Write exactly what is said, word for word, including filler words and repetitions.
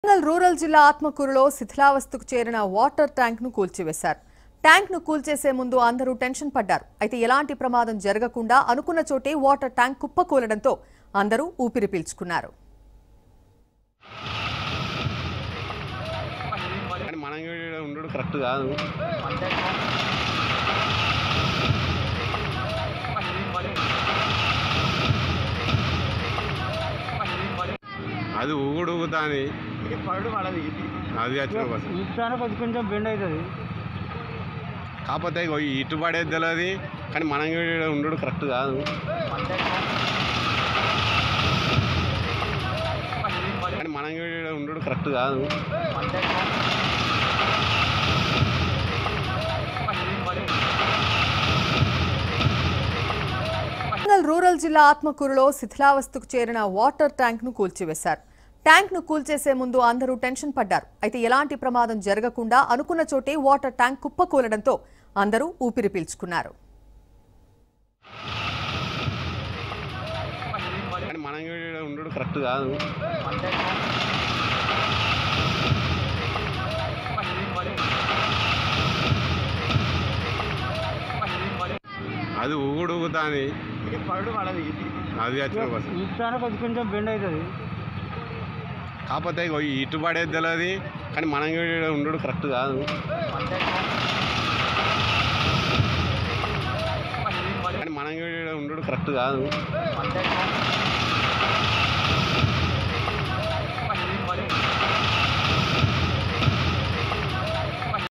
Warangal rural జిల్లా ఆత్మకూరులో శిథిలావస్థకు చేరిన వాటర్ ట్యాంక్ ను కూల్చివేశారు. ట్యాంక్ ను కూల్చేసే ముందు అందరూ టెన్షన్ పడ్డారు. అయితే ఎలాంటి ప్రమాదం జరగకుండా అనుకున్న చోటే వాటర్ ట్యాంక్ కుప్పకూలడంతో అందరూ ఊపిరి పీల్చుకున్నారు. అది ఊగుడు ఊగుతాని అది కొంచెం బెండ్ అవుతుంది కాకపోతే ఇటు పడేది తెలియదు కానీ మనం ఉండడు కరెక్ట్ కాదు. కానీ మనం ఉండడు కరెక్ట్ కాదు. వరంగల్ రూరల్ జిల్లా ఆత్మకూరులో శిథిలావస్థకు చేరిన వాటర్ ట్యాంక్ ను కూల్చివేశారు. ట్యాంక్ ను కూల్చేసే ముందు అందరూ టెన్షన్ పడ్డారు. అయితే ఎలాంటి ప్రమాదం జరగకుండా అనుకున్న చోటే వాటర్ ట్యాంక్ కుప్పకూలడంతో అందరూ ఊపిరి పీల్చుకున్నారు. మనం ఉండడు కరెక్ట్ కాదు. అది ఊగుడు ఊగుతాని అది కొంచెం బెండ్ అవుతుంది కాకపోతే ఇటు పడేది తెలియదు కానీ మనం ఉండడు కరెక్ట్ కాదు. కానీ మనం ఉండడు కరెక్ట్ కాదు.